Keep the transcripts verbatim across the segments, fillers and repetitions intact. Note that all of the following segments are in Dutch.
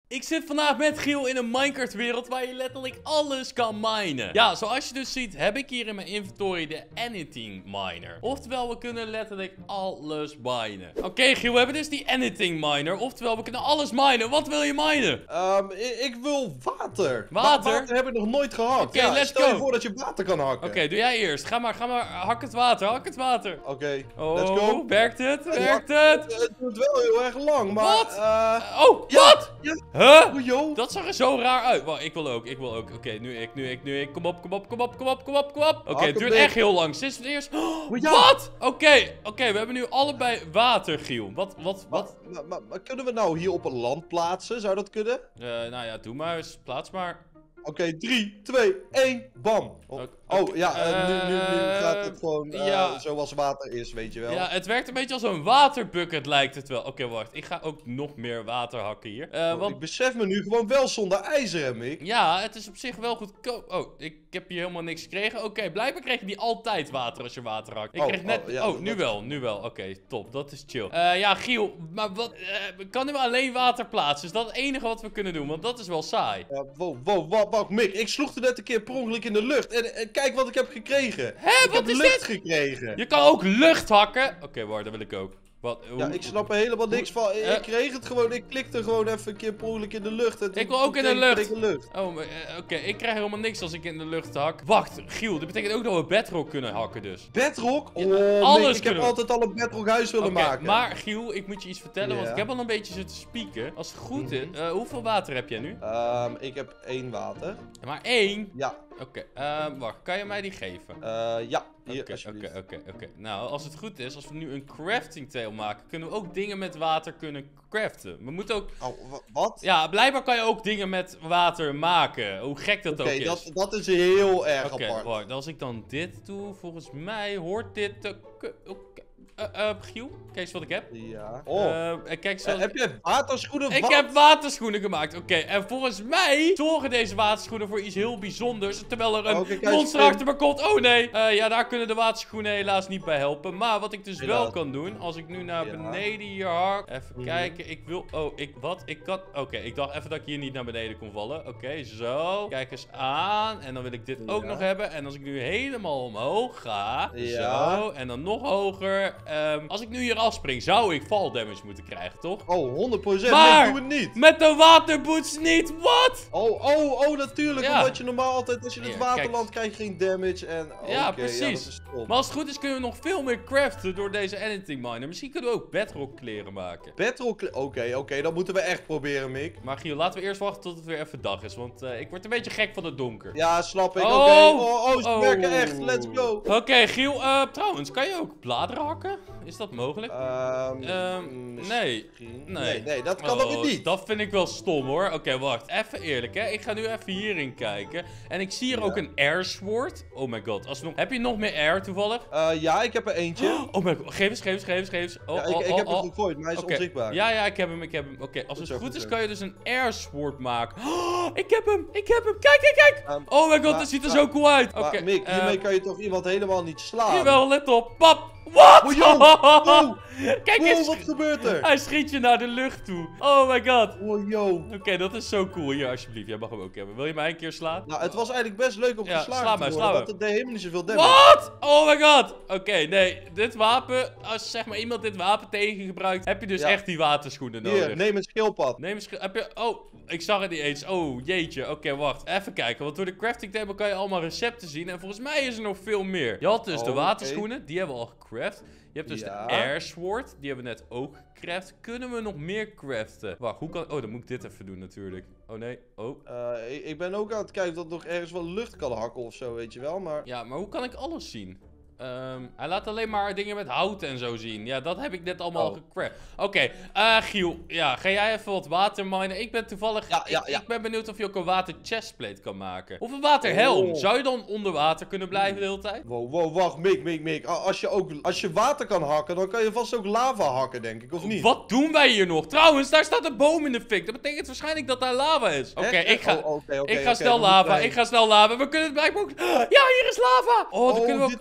Ik zit vandaag met Giel in een Minecraft wereld waar je letterlijk alles kan minen. Ja, zoals je dus ziet heb ik hier in mijn inventory de Anything Miner. Oftewel, we kunnen letterlijk alles minen. Oké okay, Giel, we hebben dus die Anything Miner. Oftewel, we kunnen alles minen. Wat wil je minen? Um, ik, ik wil water. Water? Wa water heb ik nog nooit gehakt. Oké, okay, ja, let's stel go. je voor dat je water kan hakken. Oké, okay, doe jij eerst. Ga maar, ga maar. Hak het water, hak het water. Oké, okay, oh, let's go. Werkt het? Ja, werkt ja, het? Het duurt wel heel erg lang, maar... Wat? Uh, oh, ja, wat? Ja. Huh? Oh, yo. Dat zag er zo raar uit. Wacht, ik wil ook, ik wil ook. Oké, okay, nu ik, nu ik, nu ik. Kom op, kom op, kom op, kom op, kom op, kom op. Oké, okay, het duurt echt heel lang. Sinds het eerst... Oh, ja. Wat? Oké, okay, oké, okay, we hebben nu allebei water, Giel. Wat, wat, wat? Maar, maar, maar, maar kunnen we nou hier op een land plaatsen? Zou dat kunnen? Uh, nou ja, doe maar eens. Plaats maar. Oké, okay, drie, twee, één, bam. Oh, okay. oh ja, uh, nu, nu, nu gaat het gewoon uh, ja. zoals water is, weet je wel. Ja, het werkt een beetje als een waterbucket lijkt het wel. Oké, okay, wacht. Ik ga ook nog meer water hakken hier. Uh, oh, want... Ik besef me nu gewoon wel zonder ijzer, hè, Mick? Ja, het is op zich wel goedkoop. Oh, ik heb hier helemaal niks gekregen. Oké, okay, blijkbaar kreeg je niet altijd water als je water hakt. Ik oh, kreeg net... Oh, ja, oh nu dat... wel, nu wel. Oké, okay, top. Dat is chill. Uh, ja, Giel, maar wat... Uh, kan nu alleen water plaatsen? Is dat het enige wat we kunnen doen? Want dat is wel saai. Ja, wow, wow, wow, wow, Mick. Ik sloeg er net een keer per ongeluk in de lucht. En, en kijk wat ik heb gekregen. Hè, ik wat heb is lucht dit? gekregen. Je kan ook lucht hakken. Oké, okay, wacht, dat wil ik ook. Wat? Ja, ik snap er helemaal niks van. Ik uh, kreeg het gewoon. Ik klikte gewoon even een keer per ongeluk in de lucht. En ik wil ook in de lucht. lucht. Oh, uh, oké. Okay. Ik krijg helemaal niks als ik in de lucht hak. Wacht, Giel. Dat betekent ook dat we bedrock kunnen hakken dus. Bedrock? Oh, ja, alles nee, ik kunnen. heb altijd al een bedrock huis willen okay, maken. Maar Giel, ik moet je iets vertellen. Yeah. Want ik heb al een beetje zitten spieken. Als het goed is. Uh, hoeveel water heb jij nu? Um, ik heb één water. Maar één? Ja. Oké, okay. uh, wacht. Kan je mij die geven? Uh, ja. Oké, oké, oké, oké. Nou, als het goed is, als we nu een crafting table maken, kunnen we ook dingen met water kunnen craften. We moeten ook... Oh, wat? Ja, blijkbaar kan je ook dingen met water maken. Hoe gek dat okay, ook is. Oké, dat, dat is heel erg okay, apart. Oké, wacht. Als ik dan dit doe, volgens mij hoort dit te... Okay. Uh, uh, Giel, kijk eens wat ik heb. Ja. Oh. Uh, kijk zoals... uh, heb je waterschoenen? Ik wat? heb waterschoenen gemaakt. Oké, okay. En volgens mij zorgen deze waterschoenen voor iets heel bijzonders. Terwijl er een oh, okay, monster achter me komt. Oh nee. Uh, ja, daar kunnen de waterschoenen helaas niet bij helpen. Maar wat ik dus helaas. wel kan doen, als ik nu naar ja. beneden hier hak. Even mm. kijken. Ik wil... Oh, ik... Wat? Ik kan... Oké, okay, ik dacht even dat ik hier niet naar beneden kon vallen. Oké, okay, zo. Kijk eens aan. En dan wil ik dit ja. ook nog hebben. En als ik nu helemaal omhoog ga. Ja. Zo. En dan nog hoger. Um, als ik nu hier afspring, zou ik fall damage moeten krijgen, toch? Oh, honderd procent. Maar nee, doe het niet. Met de waterboots niet. Wat? Oh, oh, oh, natuurlijk. Ja. Omdat je normaal altijd, als je het ja, waterland krijg je geen damage. En, oh, ja, okay, precies. Ja, maar als het goed is, kunnen we nog veel meer craften door deze Anything Miner. Misschien kunnen we ook bedrock kleren maken. Bedrock kleren? Oké, okay, oké. Okay, dat moeten we echt proberen, Mick. Maar Giel, laten we eerst wachten tot het weer even dag is. Want uh, ik word een beetje gek van het donker. Ja, snap ik. Oh, oké. Okay. Oh, oh, ze oh. werken echt. Let's go. Oké, okay, Giel. Uh, trouwens, kan je ook bladeren hakken? Is dat mogelijk? Um, um, nee. nee. Nee. Nee, dat kan oh, ook niet. Dat vind ik wel stom hoor. Oké, okay, wacht. Even eerlijk hè. Ik ga nu even hierin kijken. En ik zie hier ja. ook een air sword. Oh my god. Als nog... Heb je nog meer air toevallig? Uh, ja, ik heb er eentje. Oh my god. Geef eens, geef eens, geef eens, geef eens. Oh, ja, ik, oh, ik oh, heb oh. hem gegooid, maar hij is okay. onzichtbaar. Ja, ja, ik heb hem, ik heb hem. Oké, okay. als goed het zo, goed is, zo. kan je dus een air sword maken. Oh, ik heb hem, ik heb hem. Kijk, kijk, kijk. Um, oh my god, maar, dat ziet er maar, zo cool uit. Oké. Okay, Mick, hiermee uh, kan je toch iemand helemaal niet slaan? Jawel, let op. Pap. Wat? Oh, yo, wow. Kijk wow, eens. wat gebeurt er? Hij schiet je naar de lucht toe. Oh my god. Oh, yo. Oké, okay, dat is zo cool. Hier, alsjeblieft. Jij mag hem ook hebben. Wil je mij een keer slaan? Nou, het was eigenlijk best leuk om ja, geslagen sla te mij, worden, sla want het deed helemaal niet zoveel damage. Wat? Oh my god. Oké, okay, nee. Dit wapen, als zeg maar iemand dit wapen tegen gebruikt, heb je dus ja. echt die waterschoenen nodig. Hier, neem een schildpad. Neem een schildpad. Heb je... Oh, ik zag het niet eens. Oh, jeetje. Oké, okay, wacht. Even kijken, want door de crafting table kan je allemaal recepten zien. En volgens mij is er nog veel meer. Je had dus oh, de waterschoenen, okay. die hebben we al gecraft. Je hebt dus ja. de air sword, die hebben we net ook gecraft. Kunnen we nog meer craften? Wacht, hoe kan... Oh, dan moet ik dit even doen natuurlijk. Oh nee, oh. Uh, ik, ik ben ook aan het kijken dat nog ergens wel lucht kan hakken of zo, weet je wel, maar... Ja, maar hoe kan ik alles zien? Um, hij laat alleen maar dingen met hout en zo zien. Ja, dat heb ik net allemaal oh. gecraft. Oké, okay. uh, Giel. Ja, ga jij even wat water minen? Ik ben toevallig... Ja, ja, ja. Ik, ik ben benieuwd of je ook een water chestplate kan maken. Of een waterhelm. Oh. Zou je dan onder water kunnen blijven de hele tijd? Wow, wow, wacht. Mick, Mick, Mick. Als je, ook, als je water kan hakken, dan kan je vast ook lava hakken, denk ik, of niet? Wat doen wij hier nog? Trouwens, daar staat een boom in de fik. Dat betekent waarschijnlijk dat daar lava is. Oké, okay, ik ga, oh, okay, okay, ik ga okay, snel lava. Ik ga snel lava. We kunnen het blijkbaar ook... Ja, hier is lava! Oh, oh dan kunnen we... dit is zo echt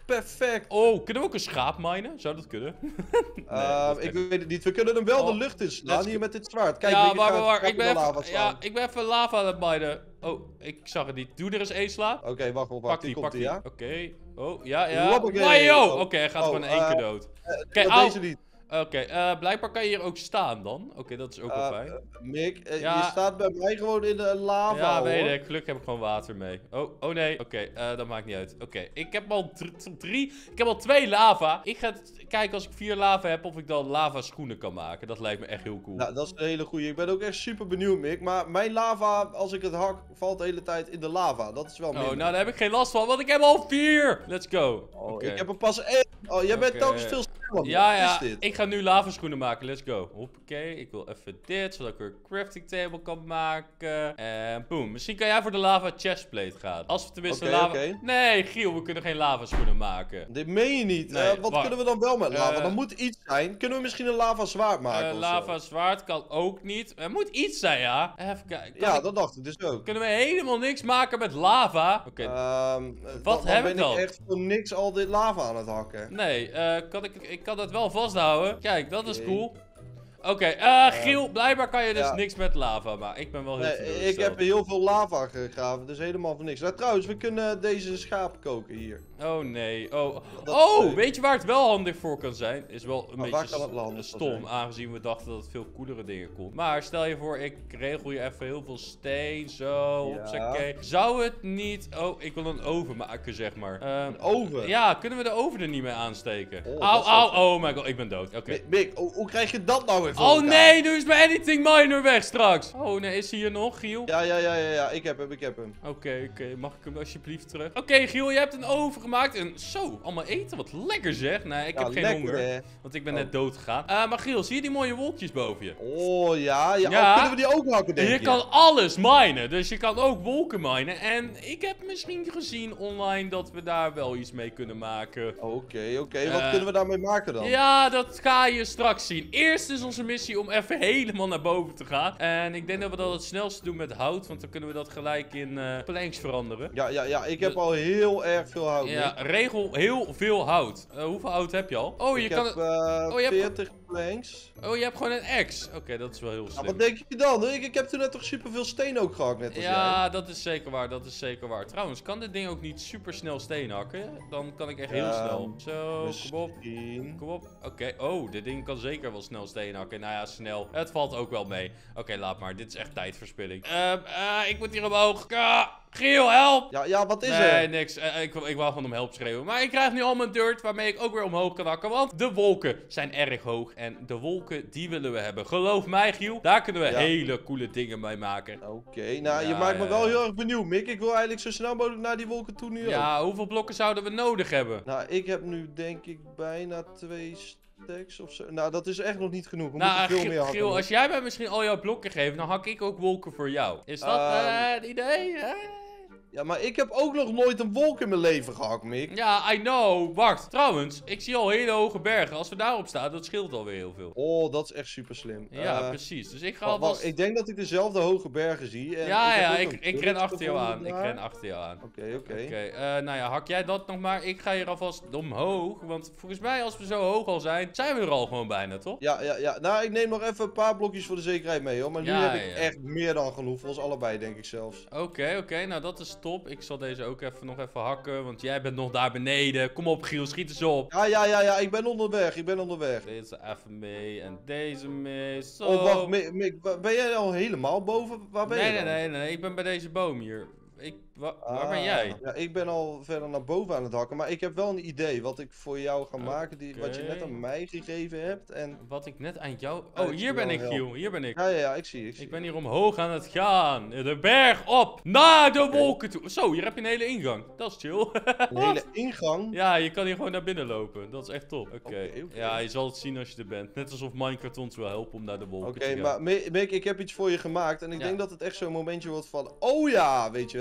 echt perfect. Oh, kunnen we ook een schaap minen? Zou dat kunnen? nee, uh, dat ik weet het niet. We kunnen hem wel oh, de lucht inslaan hier met dit zwaard. Kijk, ja, Mick, maar, maar, maar ik, ben even, lava ja, ik ben even lava aan het minen. Oh, ik zag het niet. Doe er eens één sla. Oké, okay, wacht, wacht. Pak die, pak die. Ja? Oké. Okay. Oh, ja, ja. Wow, oh. Oké, okay, hij gaat oh, gewoon in één uh, keer dood. Oké, okay, deze niet. Oké, okay, uh, blijkbaar kan je hier ook staan dan. Oké, okay, dat is ook uh, wel fijn. Uh, Mick, uh, ja. je staat bij mij gewoon in de lava. Ja, hoor. weet ik. Gelukkig heb ik gewoon water mee. Oh, oh nee. Oké, okay, uh, dat maakt niet uit. Oké, okay. ik heb al drie. Ik heb al twee lava. Ik ga kijken als ik vier lava heb of ik dan lava schoenen kan maken. Dat lijkt me echt heel cool. Nou, dat is een hele goeie. Ik ben ook echt super benieuwd, Mick. Maar mijn lava, als ik het hak, valt de hele tijd in de lava. Dat is wel minder. Oh, nou daar heb ik geen last van, want ik heb al vier. Let's go. Oh, okay. Ik heb er pas één. Oh, jij bent okay. telkens veel sneller. Ja, ja. Ik ga nu lava schoenen maken. Let's go. Hoppakee. Ik wil even dit, zodat ik er een crafting table kan maken. En boom. Misschien kan jij voor de lava chestplate gaan. Als we tenminste okay, lava... Okay. Nee, Giel, we kunnen geen lava schoenen maken. Dit meen je niet. Nee, uh, wat wacht. kunnen we dan wel met lava? Uh, er moet iets zijn. Kunnen we misschien een lava zwaard maken? Uh, lava zwaard kan ook niet. Er moet iets zijn, ja. Even kijken. Ja, ik... dat dacht ik dus ook. Kunnen we helemaal niks maken met lava? Oké. Okay. Um, wat dan, heb dan ik ben dan? ik echt voor niks al dit lava aan het hakken. Nee, uh, kan ik, ik kan dat wel vasthouden. Kijk, dat is okay. cool. Oké, okay, uh, Giel, blijkbaar kan je dus ja. niks met lava, maar ik ben wel heel nee, ik heb heel veel lava gegraven, dus helemaal voor niks. Nou, trouwens, we kunnen deze schaap koken hier. Oh nee, oh. Dat oh, is... weet je waar het wel handig voor kan zijn? Is wel een maar beetje stom, aangezien we dachten dat het veel coolere dingen kon. Maar stel je voor, ik regel je even heel veel steen, zo, ja. Oké. Zou het niet... Oh, ik wil een oven maken, zeg maar. Uh, een oven? Ja, kunnen we de oven er niet mee aansteken? Oh, au, au, oh my god, ik ben dood. Oké. Okay. Mick, hoe, hoe krijg je dat nou weer? Oh nee, nu is mijn editing miner weg straks. Oh nee, is hij hier nog, Giel? Ja, ja, ja, ja, ja. Ik heb hem, ik heb hem. Oké, okay, oké. Okay. Mag ik hem alsjeblieft terug? Oké, okay, Giel, je hebt een oven gemaakt. En zo, allemaal eten. Wat lekker zeg. Nee, ik ja, heb geen lekker, honger. Hè? Want ik ben oh. net dood gegaan. Uh, maar Giel, zie je die mooie wolkjes boven je? Oh ja, ja. ja. Oh, kunnen we die ook hakken, denk je? Je kan alles minen. Dus je kan ook wolken minen. En ik heb misschien gezien online dat we daar wel iets mee kunnen maken. Oké, okay, oké. Okay. Wat uh, kunnen we daarmee maken dan? Ja, dat ga je straks zien. Eerst is onze missie om even helemaal naar boven te gaan. En ik denk dat we dat het snelste doen met hout. Want dan kunnen we dat gelijk in uh, planks veranderen. Ja, ja, ja. Ik heb de... al heel erg veel hout. Ja, mee. regel heel veel hout. Uh, hoeveel hout heb je al? Oh, je ik kan... heb uh, oh, je veertig hebt... planks. Oh, je hebt gewoon een axe. Oké, okay, dat is wel heel slim. Ja, wat denk je dan? Ik, ik heb toen net toch superveel steen ook gehakt, net als ja, jij. dat is zeker waar. Dat is zeker waar. Trouwens, kan dit ding ook niet super snel steen hakken? Dan kan ik echt heel uh, snel. Zo, kom op. Kom op. Oké. Okay. Oh, dit ding kan zeker wel snel steen hakken. Nou ja, snel. Het valt ook wel mee. Oké, okay, laat maar. Dit is echt tijdverspilling. Uh, uh, ik moet hier omhoog. Ah, Giel, help! Ja, ja, wat is nee, er? Nee, niks. Uh, ik, ik wou gewoon om help schreeuwen. Maar ik krijg nu al mijn dirt waarmee ik ook weer omhoog kan hakken. Want de wolken zijn erg hoog. En de wolken, die willen we hebben. Geloof mij, Giel. Daar kunnen we ja. hele coole dingen mee maken. Oké, okay, nou, ja, je maakt me wel heel erg benieuwd, Mick. Ik wil eigenlijk zo snel mogelijk naar die wolken toe nu Ja, ook. hoeveel blokken zouden we nodig hebben? Nou, ik heb nu denk ik bijna twee stacks of zo. Nou, dat is echt nog niet genoeg. We nou, moeten veel meer hakken. Giel, als jij mij misschien al jouw blokken geeft, dan hak ik ook wolken voor jou. Is dat uh, uh, het idee? Uh? Ja, maar ik heb ook nog nooit een wolk in mijn leven gehakt, Mick. Ja, I know. Wacht, trouwens, ik zie al hele hoge bergen. Als we daarop staan, dat scheelt alweer heel veel. Oh, dat is echt super slim. Ja, uh, precies. Dus ik ga alvast... Wacht, ik denk dat ik dezelfde hoge bergen zie. En ja, ik ja, ik, ik ren achter jou aan. Ik ren achter jou aan. Oké, okay, oké. Okay. Okay, uh, nou ja, hak jij dat nog maar. Ik ga hier alvast omhoog. Want volgens mij, als we zo hoog al zijn, zijn we er al gewoon bijna, toch? Ja, ja, ja. Nou, ik neem nog even een paar blokjes voor de zekerheid mee, hoor. Maar nu ja, heb ik ja. echt meer dan genoeg. Voor ons allebei, denk ik zelfs. Oké, okay, oké. Okay. Nou, dat is top. Ik zal deze ook even nog even hakken, want jij bent nog daar beneden. Kom op, Giel, schiet eens op. Ja, ja, ja, ja, ik ben onderweg, ik ben onderweg. Deze even mee en deze mee, zo. Oh, wacht, Mick, ben jij al helemaal boven? Waar ben nee, je dan? Nee, nee, nee, ik ben bij deze boom hier. Ik, wa ah, waar ben jij? Ja, ik ben al verder naar boven aan het hakken, maar ik heb wel een idee wat ik voor jou ga okay. maken, die, wat je net aan mij gegeven hebt. En... Wat ik net aan jou... Oh, hier ben ik, Giel, hier ben ik. Ja, ja, ja, ik zie, ik zie. Ik ben hier omhoog aan het gaan, de berg op, naar de okay. wolken toe. Zo, hier heb je een hele ingang, dat is chill. Een hele ingang? Ja, je kan hier gewoon naar binnen lopen, dat is echt top. Oké, okay. okay, okay. Ja, je zal het zien als je er bent. Net alsof Minecraft ons wil helpen om naar de wolken okay, te gaan. Oké, maar Mick, ik heb iets voor je gemaakt en ik ja. denk dat het echt zo'n momentje wordt van, oh ja, weet je wel.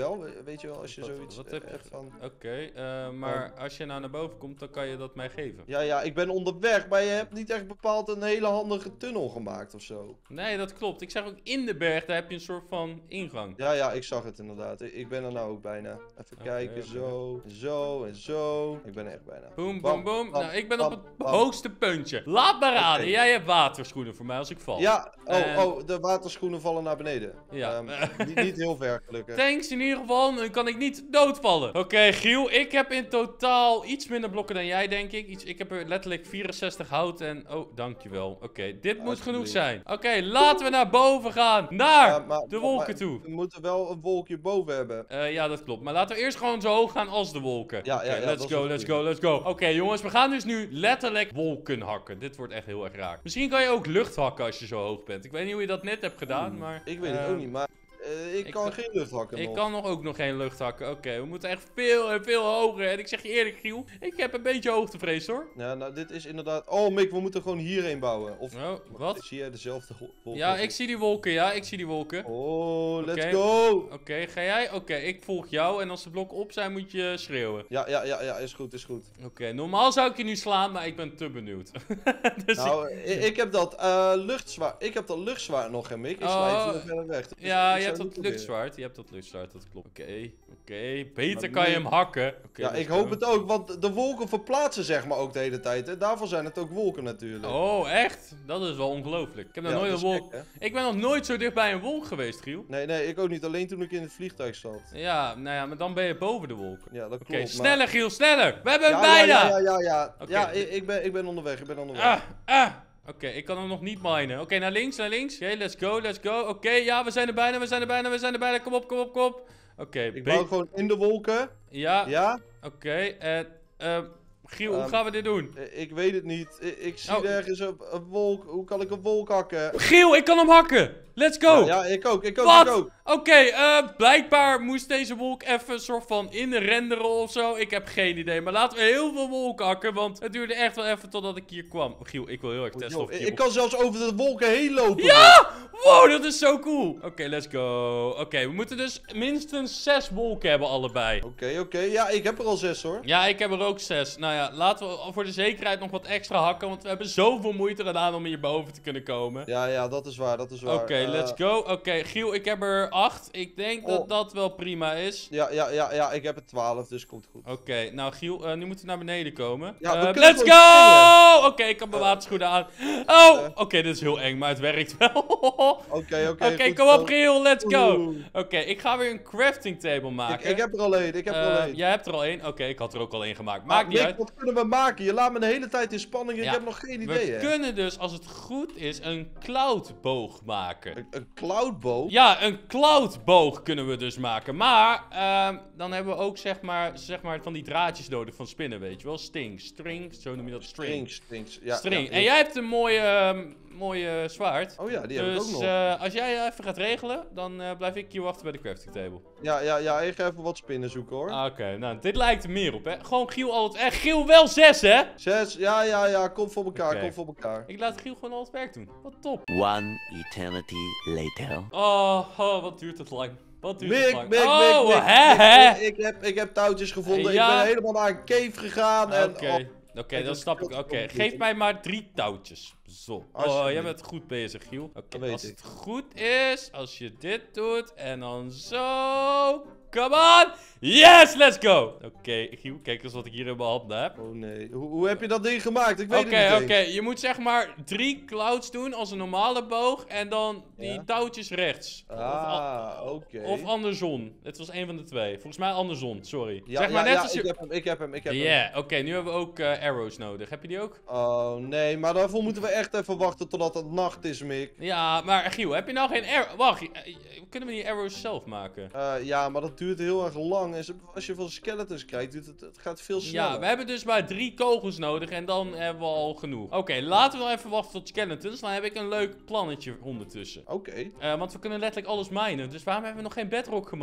weet je wel, als je Wat- zoiets wat eh, heb je hebt van... Oké, eh, maar als je nou naar boven komt, dan kan je dat mij geven. Ja, ja, ik ben onderweg, maar je hebt niet echt bepaald een hele handige tunnel gemaakt of zo. Nee, dat klopt. Ik zeg ook in de berg, daar heb je een soort van ingang. Ja, ja, ik zag het inderdaad. Ik, ik ben er nou ook bijna. Even Oké, kijken, oké. zo, zo en zo. Ik ben er echt bijna. Boom, Bam, boom, boom. bam, Nou, ik ben bam, op het bam. hoogste puntje. Laat maar raden, Oké. jij hebt waterschoenen voor mij als ik val. Ja, oh, En- oh, de waterschoenen vallen naar beneden. Ja. Ehm, niet, niet heel ver, gelukkig. Thanks in ieder geval, dan kan ik niet doodvallen. Oké, Giel, ik heb in totaal iets minder blokken dan jij, denk ik. Iets, ik heb er letterlijk vierenzestig hout en... Oh, dankjewel. Oké, dit moet genoeg Alsjeblieft. zijn. Oké, laten we naar boven gaan. Naar Ja, maar- de maar- wolken maar toe. We moeten wel een wolkje boven hebben. Eh, ja, dat klopt. Maar laten we eerst gewoon zo hoog gaan als de wolken. Ja, Oké, ja, ja, let's dat is go, wel let's goed. go, let's go. Oké, jongens, we gaan dus nu letterlijk wolken hakken. Dit wordt echt heel erg raar. Misschien kan je ook lucht hakken als je zo hoog bent. Ik weet niet hoe je dat net hebt gedaan, maar... Ik weet het eh, ook niet, maar eh, ik, ik kan kan- geen lucht hakken Ik nog. kan nog ook nog geen lucht hakken. Oké, we moeten echt veel en veel hoger. En ik zeg je eerlijk, Giel, ik heb een beetje hoogtevrees, hoor. Ja, nou, dit is inderdaad... Oh, Mick, we moeten gewoon hierheen bouwen. Of Oh, wat? zie jij dezelfde wo- wolk? Ja, als ik zie die wolken. Ja, ik zie die wolken. Oh, let's Oké. go! Oké, ga jij? Oké, ik volg jou. En als de blokken op zijn, moet je schreeuwen. Ja, ja, ja, ja, is goed, is goed. Oké, normaal zou ik je nu slaan, maar ik ben te benieuwd. dus ik- Nou, ik, ik heb dat eh luchtzwaard. Ik heb dat luchtzwaard nog, hè, Mick. Ik sla Oh. even verder weg. Dus Ja, ik je zou hebt niet dat proberen. luchtzwaard. Je hebt dat luchtzwaard, dat klopt. Oké, oké. Beter Maar kan je nee. hem hakken. Oké, Ja, let's ik hoop go. het ook, want de wolken verplaatsen zeg maar ook de hele tijd. Hè. Daarvoor zijn het ook wolken natuurlijk. Oh, echt? Dat is wel ongelooflijk. Ik heb nog Ja, nooit dat een is wolk... gek, hè? Ik ben nog nooit zo dicht bij een wolk geweest, Giel. Nee, nee, ik ook niet. Alleen toen ik in het vliegtuig zat. Ja, nou ja, maar dan ben je boven de wolken. Ja, dat Oké, klopt. maar- sneller Giel, sneller! We hebben hem Ja, ja, bijna! ja, ja, ja. Ja, Oké. ja ik, ik, ben, ik ben onderweg, ik ben onderweg. Ah, ah! Oké, ik kan hem nog niet minen. Oké, naar links, naar links. Oké, let's go, let's go. Oké, ja, we zijn er bijna, we zijn er bijna, we zijn er bijna. Kom op, kom op, kom op. Oké, ik be- bouw gewoon in de wolken. Ja, Ja, oké. En, eh, Giel, hoe Ehm, gaan we dit doen? eh, ik weet het niet. Ik, ik zie Oh. ergens een, een wolk. Hoe kan ik een wolk hakken? Giel, ik kan hem hakken! Let's go! Ja, ja, ik ook, ik ook, Wat? ik ook. Oké, eh, blijkbaar moest deze wolk even een soort van inrenderen of zo. Ik heb geen idee. Maar laten we heel veel wolken hakken, want het duurde echt wel even totdat ik hier kwam. Giel, ik wil heel erg testen Yo, of ik ik, hier... ik kan zelfs over de wolken heen lopen. Ja! Wow, dat is zo cool. Oké, let's go. Oké, we moeten dus minstens zes wolken hebben allebei. Oké, oké. Ja, ik heb er al zes hoor. Ja, ik heb er ook zes. Nou ja, laten we voor de zekerheid nog wat extra hakken, want we hebben zoveel moeite gedaan om hierboven te kunnen komen. Ja, ja, dat is waar, dat is waar. Oké, Eh, let's go. Oké, Giel, ik heb er acht. Ik denk dat Oh. dat wel prima is. Ja, ja, ja, ja, ik heb er twaalf, dus komt goed. Oké, nou Giel, eh, nu moeten we naar beneden komen. Ja, we Eh, kunnen let's gewoon go! Oké, ik heb mijn Eh, waterschoenen aan. Oh, eh. oké, dit is heel eng, maar het werkt wel. Oké, oké. Oké, goed kom zo. op Giel, let's go. Oeh. Oké, ik ga weer een crafting table Ik, maken. ik heb er al één, ik heb er al Eh, één. jij hebt er al één? Oké, ik had er ook al één gemaakt. Maar Maakt niet Mick, uit. wat kunnen we maken? Je laat me de hele tijd in spanning, ik Ja, heb nog geen We idee, hè. kunnen dus, als het goed is, een cloudboog maken. Een, een cloudboog? Ja, een cloudboog kunnen we dus maken. Maar, ehm, dan hebben we ook zeg maar, zeg maar van die draadjes nodig van spinnen, weet je wel. Sting, string, zo noem je dat, string. Strings, strings. Ja, String. ja, En jij hebt een mooie, ehm, mooie zwaard. Oh ja, die heb ik ook Dus nog. eh, als jij even gaat regelen, dan eh, blijf ik hier wachten bij de crafting table. Ja, ja, ja, ik ga even wat spinnen zoeken, hoor. Ah, Oké, nou, dit lijkt er meer op, hè. Gewoon Giel altijd... Eh, Giel wel zes, hè? Zes, ja, ja, ja, kom voor elkaar, Oké. kom voor elkaar. Ik laat Giel gewoon al het werk doen. Wat top. One eternity later. Oh, oh, wat duurt het lang. Wat duurt het Mick, lang. Mick, oh, Mick, Mick, hè, Mick, hè? Mick, ik, heb, ik heb touwtjes gevonden, Ja. ik ben helemaal naar een cave gegaan en... Oké, oh, oké, het dan is snap ik. veel Oké, te geef complicated. mij maar drie touwtjes. Zo. Oh, Alsjeblieft. jij bent goed bezig, Giel. Oké, Dat weet als ik. het goed is, als je dit doet en dan zo. Come on! Yes, let's go! Oké, Giel, kijk eens wat ik hier in mijn handen heb. Oh nee, hoe, hoe heb je dat ding gemaakt? Ik weet Oké, het niet oké. eens. Je moet zeg maar drie clouds doen als een normale boog en dan die Ja. touwtjes rechts. Of, al- Ah, oké. of andersom. Het was een van de twee. Volgens mij andersom, sorry. Ja, zeg maar ja, net ja, als ik je... heb hem, ik heb hem, ik heb hem. Ja, oké, nu hebben we ook eh, arrows nodig. Heb je die ook? Oh nee, maar daarvoor moeten we echt even wachten totdat het nacht is, Mick. Ja, maar Giel, heb je nou geen arrow... Wacht, eh, kunnen we die arrows zelf maken? Eh, ja, maar dat duurt heel erg lang. En ze- als je veel skeletons krijgt, duurt het, het gaat veel sneller. Ja, we hebben dus maar drie kogels nodig en dan hebben we al genoeg. Oké, laten we wel even wachten tot skeletons. Dan heb ik een leuk plannetje ondertussen. Oké. Eh, want we kunnen letterlijk alles minen. Dus waarom hebben we nog geen bedrock gemined?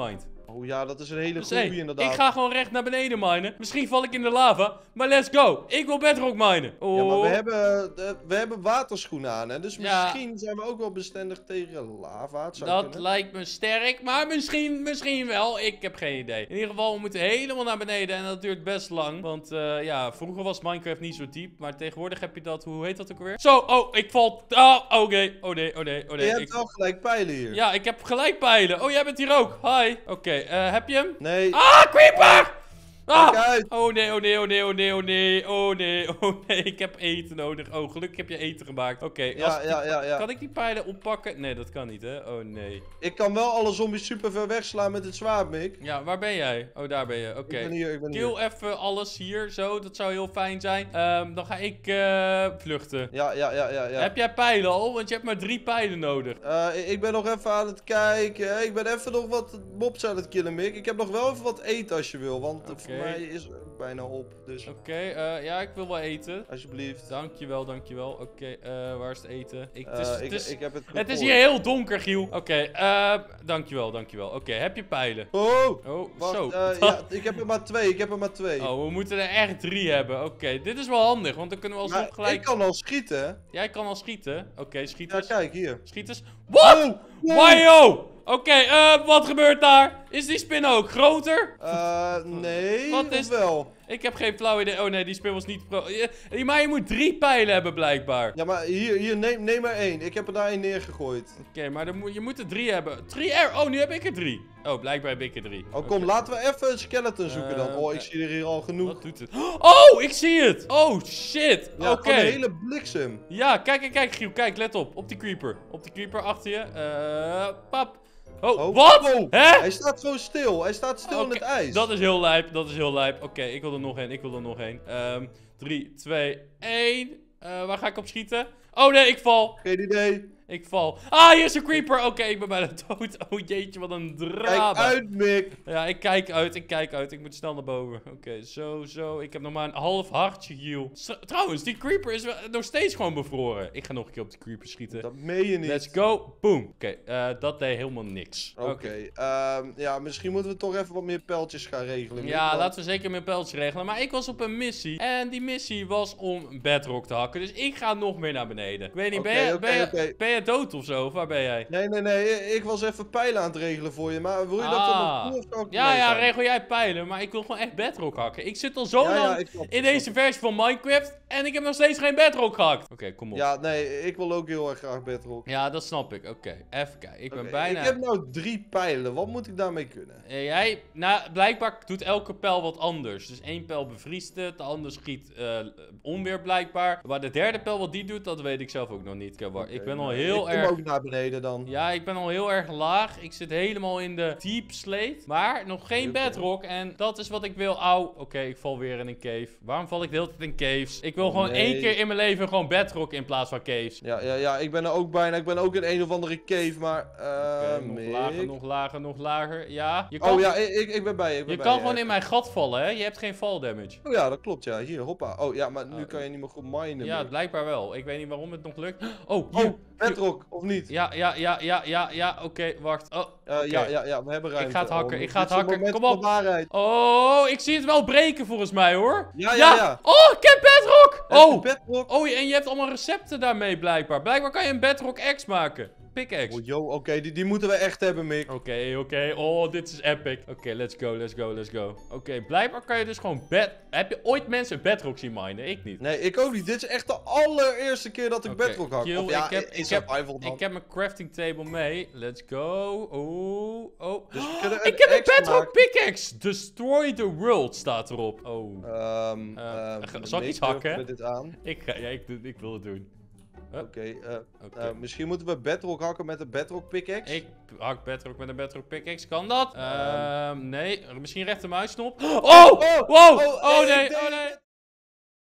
Oh ja, dat is een hele Dus, goeie hey, inderdaad. ik ga gewoon recht naar beneden minen. Misschien val ik in de lava, maar let's go. Ik wil bedrock minen. Oh. Ja, maar we hebben, uh, we hebben waterschoenen aan, hè? Dus Ja. misschien zijn we ook wel bestendig tegen lava. Het zou Dat kunnen. lijkt me sterk, maar misschien, misschien wel. Ik heb geen idee. In ieder geval, we moeten helemaal naar beneden en dat duurt best lang. Want uh, ja, vroeger was Minecraft niet zo diep, maar tegenwoordig heb je dat, hoe heet dat ook alweer? Zo, oh, ik val. Oh, oké. Okay. Oh nee, oh nee, oh nee. Je hebt ik... wel gelijk pijlen hier. Ja, ik heb gelijk pijlen. Oh, jij bent hier ook. Hi. Oké, okay, uh, heb je hem? Nee. Ah, creeper! Ah! Kijk uit. Oh nee, oh nee, oh nee, oh nee, oh nee, oh nee, oh nee, ik heb eten nodig. Oh, gelukkig heb je eten gemaakt. Oké, okay, ja, ja, ja, ja. Kan ik die pijlen oppakken? Nee, dat kan niet, hè? Oh nee. Ik kan wel alle zombies super ver wegslaan met het zwaard, Mick. Ja, waar ben jij? Oh, daar ben je. Oké. Okay. Ik ben hier, ik ben Kill hier. even alles hier, zo. Dat zou heel fijn zijn. Um, dan ga ik uh, vluchten. Ja, ja, ja, ja, ja. Heb jij pijlen al? Want je hebt maar drie pijlen nodig. Uh, ik ben nog even aan het kijken. Ik ben even nog wat mobs aan het killen, Mick. Ik heb nog wel even wat eten als je wil, want okay. voor mij is het bijna op. Dus... Oké, okay, uh, ja, ik wil wel eten. Alsjeblieft. Dankjewel, dankjewel. Oké, okay, uh, waar is het eten? Ik, uh, het, is, ik, het, is, ik heb het, het is hier heel donker, Giel. Oké, okay, uh, dankjewel, dankjewel. Oké, okay, heb je pijlen? Oh, oh wacht, zo. Uh, ja, ik heb er maar twee, ik heb er maar twee. Oh, we moeten er echt drie hebben. Oké, okay, dit is wel handig, want dan kunnen we alsnog gelijk... ik kan al schieten. Jij kan al schieten? Oké, okay, schieters. Ja, kijk, hier. Schieters. What? Oh, wow. Wajo! Oké, okay, uh, wat gebeurt daar? Is die spin ook groter? Uh, nee, wat is wel? Ik heb geen flauw idee. Oh nee, die spin was niet pro... Maar je moet drie pijlen hebben blijkbaar. Ja, maar hier, hier neem, neem maar één. Ik heb er daar één neergegooid. Oké, okay, maar dan moet, je moet er drie hebben. Drie er... Oh, nu heb ik er drie. Oh, blijkbaar heb ik er drie. Oh, kom, okay. Laten we even een skeleton zoeken uh, dan. Oh, ik zie er hier al genoeg. Wat doet het? Oh, ik zie het! Oh, shit! Ja, oké. Okay. Een hele bliksem. Ja, kijk, kijk, kijk, Giel. Kijk, let op. Op die creeper. Op die creeper achter je. Eh, uh, pap. Oh, oh, wat? Oh, Hè? Hij staat zo stil. Hij staat stil okay. in het ijs. Dat is heel lijp. Dat is heel lijp. Oké, okay, ik wil er nog één. Ik wil er nog één. Um, drie, twee, één. Uh, waar ga ik op schieten? Oh nee, ik val. Geen idee. Ik val. Ah, hier is een creeper. Oké, okay, ik ben bijna dood. Oh jeetje, wat een drama. Kijk uit, Mick. Ja, ik kijk uit. Ik kijk uit. Ik moet snel naar boven. Oké, okay, zo, zo. Ik heb nog maar een half hartje, Giel. Trouwens, die creeper is nog steeds gewoon bevroren. Ik ga nog een keer op die creeper schieten. Dat meen je niet. Let's go. Boom. Oké, okay, uh, dat deed helemaal niks. Oké. Okay. Okay. Um, ja, misschien moeten we toch even wat meer pijltjes gaan regelen. Ja, want... laten we zeker meer pijltjes regelen. Maar ik was op een missie. En die missie was om bedrock te hakken. Dus ik ga nog meer naar beneden. Ik weet niet, okay, ben, je, okay, ben, je, okay. ben je dood of zo? Of waar ben jij? Nee, nee, nee. Ik was even pijlen aan het regelen voor je. Maar wil je ah. dat dan nog doen? Ja, ja, regel jij pijlen. Maar ik wil gewoon echt bedrock hakken. Ik zit al zo ja, lang ja, in deze versie van Minecraft. En ik heb nog steeds geen bedrock gehakt. Oké, okay, kom op. Ja, nee. Ik wil ook heel erg graag bedrock. Ja, dat snap ik. Oké, okay, even kijken. Ik ben okay, bijna... Ik heb nou drie pijlen. Wat moet ik daarmee kunnen? Uh, jij... Nou, blijkbaar doet elke pijl wat anders. Dus één pijl bevriest het. De ander schiet uh, onweer blijkbaar. Maar de derde pijl wat die doet, dat weet ik zelf ook nog niet. Okay, okay, ik ben al heel ik erg... kom ook naar beneden dan. Ja, ik ben al heel erg laag. Ik zit helemaal in de deep slate. Maar nog geen bedrock. En dat is wat ik wil. Auw. Oké, okay, ik val weer in een cave. Waarom val ik de hele tijd in caves? Ik wil oh, gewoon nee. één keer in mijn leven gewoon bedrock in plaats van caves. Ja, ja, ja. Ik ben er ook bijna. Ik ben ook in een of andere cave, maar... Uh, okay, nog Mick. lager, nog lager, nog lager. Ja. Je kan, oh ja, ik, ik ben bij je. Ik ben je bij kan je, gewoon ja. in mijn gat vallen, hè? Je hebt geen fall damage. Oh ja, dat klopt, ja. Hier, hoppa. Oh ja, maar nu uh, kan je niet meer goed minen. Ja, meer. blijkbaar wel. Ik weet niet waarom het nog lukt. Oh, hier. Oh, bedrock, of niet? Ja, ja, ja, ja, ja, ja. Oké, okay, wacht. Oh, uh, okay. Ja, ja, ja. We hebben ruimte. Ik ga het hakken, oh, ik ga het hakken. Kom op. Waarheid. Oh, ik zie het wel breken volgens mij, hoor. Ja, ja, ja. ja. Oh, ik heb bedrock. Oh. bedrock. Oh, en je hebt allemaal recepten daarmee, blijkbaar. Blijkbaar kan je een bedrock X maken. Pickaxe. Oh, yo, oké, okay, die, die moeten we echt hebben, Mick. Oké, okay, oké. Okay. Oh, dit is epic. Oké, okay, let's go, let's go, let's go. Oké, okay, blijkbaar kan je dus gewoon bed... Heb je ooit mensen bedrock zien minen? Ik niet. Nee, ik ook niet. Dit is echt de allereerste keer dat ik okay. bedrock hak. Kill, of, ja, ik heb, ik, ik, heb, dan. ik heb mijn crafting table mee. Let's go. Oh, oh. Dus ik heb een bedrock pickaxe. Destroy the world staat erop. Oh. Um, uh, um, zal ik iets hakken? Met dit aan. Ik, ga, ja, ik, ik wil het doen. Oké, okay, uh, okay. uh, misschien moeten we bedrock hakken met een bedrock pickaxe. Ik hak bedrock met een bedrock pickaxe. Kan dat? Um, uh, nee, misschien rechtermuisknop. Oh! Oh! Wow! Oh, oh nee! Oh nee!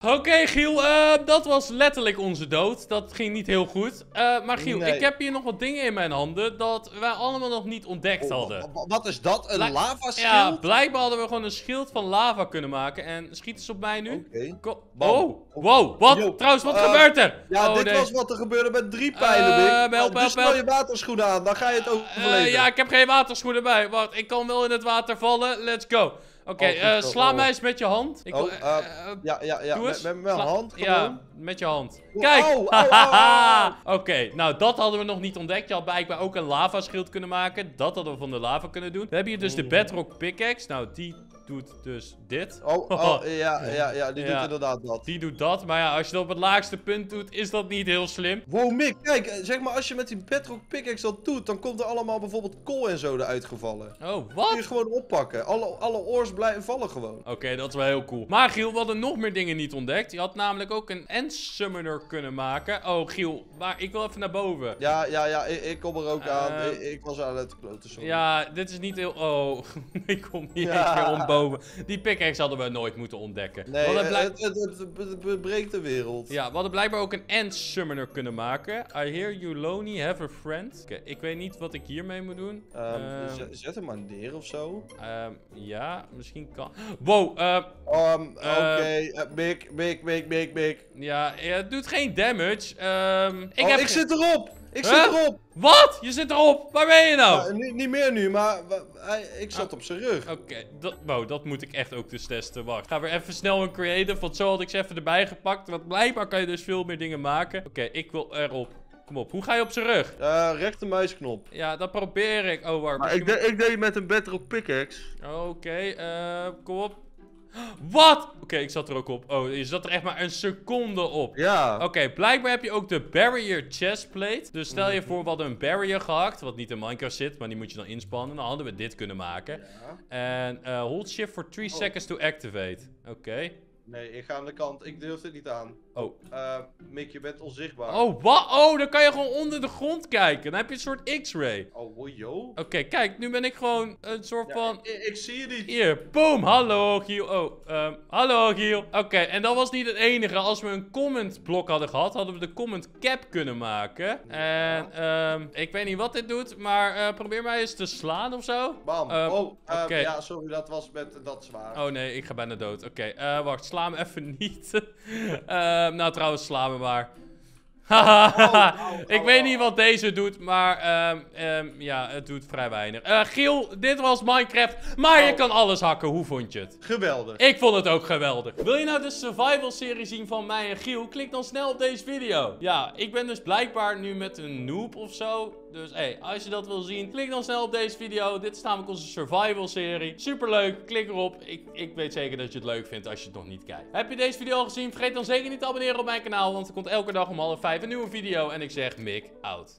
Oké, okay, Giel, uh, dat was letterlijk onze dood. Dat ging niet heel goed. Uh, maar Giel, nee. ik heb hier nog wat dingen in mijn handen dat wij allemaal nog niet ontdekt oh, hadden. Wat is dat? Een Blijk lavaschild? Ja, blijkbaar hadden we gewoon een schild van lava kunnen maken. En schiet eens op mij nu. Oké. Okay. Oh, wow, wat? Yo, Trouwens, wat uh, gebeurt er? Ja, oh, dit nee. was wat er gebeurde met drie pijlen, uh, Mick. Help, help, help. Je waterschoenen aan, dan ga je het ook overleven. Uh, ja, ik heb geen waterschoenen bij. Wacht, ik kan wel in het water vallen. Let's go. Oké, okay, oh, uh, sla oh. mij eens met je hand. Ik, oh, uh, uh, ja, ja, ja, met, met mijn hand gewoon. Ja, met je hand. Kijk! Oh, oh, oh, oh. Oké, okay, nou dat hadden we nog niet ontdekt. Je had blijkbaar ook een lavaschild kunnen maken. Dat hadden we van de lava kunnen doen. We hebben hier dus de bedrock pickaxe. Nou, die doet dus dit. Oh, oh ja, ja, ja, die ja, doet inderdaad dat. Die doet dat, maar ja, als je dat op het laagste punt doet, is dat niet heel slim. Wow, Mick, kijk, zeg maar, als je met die bedrock pickaxe dat doet, dan komt er allemaal bijvoorbeeld kool en zo eruit gevallen. Oh, wat? Kun je gewoon oppakken. Alle, alle oors blijven vallen gewoon. Oké, okay, dat is wel heel cool. Maar Giel, we hadden nog meer dingen niet ontdekt. Je had namelijk ook een end summoner kunnen maken. Oh, Giel, maar ik wil even naar boven. Ja, ja, ja, ik, ik kom er ook uh, aan. Ik, ik was aan het kloten, sorry. Ja, dit is niet heel... Oh, ik kom niet ja. eens meer om boven. Die pickaxe hadden we nooit moeten ontdekken. Nee, het, het, het, het, het breekt de wereld. Ja, we hadden blijkbaar ook een end summoner kunnen maken. I hear you lonely, have a friend. Oké, okay, ik weet niet wat ik hiermee moet doen. Um, um, zet hem maar neer of zo. Um, ja, misschien kan... Wow, uh, um, Oké, okay. uh, big, big, big, big, big. Ja, het doet geen damage. Um, ik oh, heb ik zit erop! Ik huh? zit erop! Wat? Je zit erop? Waar ben je nou? nou niet, niet meer nu, maar hij, ik zat oh. op zijn rug. Oké, okay, dat, wow, dat moet ik echt ook dus testen. Wacht, ga weer even snel een creative, want zo had ik ze even erbij gepakt. Want blijkbaar kan je dus veel meer dingen maken. Oké, okay, ik wil erop. Kom op, hoe ga je op zijn rug? Uh, rechtermuisknop. Ja, dat probeer ik. Oh, waar? Maar ik, de, ik deed met een bedrock pickaxe. Oké, okay, uh, kom op. Wat? Oké, okay, ik zat er ook op. Oh, je zat er echt maar een seconde op. Ja. Oké, okay, blijkbaar heb je ook de barrier chestplate. Dus stel je voor, we hadden een barrier gehakt, wat niet in Minecraft zit, maar die moet je dan inspannen. Dan hadden we dit kunnen maken. Ja. En uh, hold shift for three oh. seconds to activate. Oké. Okay. Nee, ik ga aan de kant. Ik durf het niet aan. Oh. Uh, Mick, je bent onzichtbaar. Oh, wat? Oh, dan kan je gewoon onder de grond kijken. Dan heb je een soort X-ray. Oh, yo. Oké, okay, kijk, nu ben ik gewoon een soort ja, van... Ik, ik zie je niet. Hier, boom. Hallo, Giel. Oh, um, hallo, Giel. Oké, okay, en dat was niet het enige. Als we een comment blok hadden gehad, hadden we de comment cap kunnen maken. Ja. En, um, ik weet niet wat dit doet, maar uh, probeer mij eens te slaan of zo. Bam. Um, oh, um, okay. Ja, sorry, dat was met dat zwaar. Oh nee, ik ga bijna dood. Oké, okay, uh, wacht, sla me even niet. uh, nou, trouwens, sla me maar. Haha, oh, oh, oh, ik weet niet wat deze doet, maar um, um, ja, het doet vrij weinig. Uh, Giel, dit was Minecraft, maar oh. je kan alles hakken. Hoe vond je het? Geweldig. Ik vond het ook geweldig. Wil je nou de survival serie zien van mij en Giel? Klik dan snel op deze video. Ja, ik ben dus blijkbaar nu met een noob of zo. Dus hey, als je dat wil zien, klik dan snel op deze video. Dit is namelijk onze survival serie. Superleuk, klik erop. Ik, ik weet zeker dat je het leuk vindt als je het nog niet kijkt. Heb je deze video al gezien? Vergeet dan zeker niet te abonneren op mijn kanaal, want er komt elke dag om half vijf een nieuwe video. En ik zeg Mick out.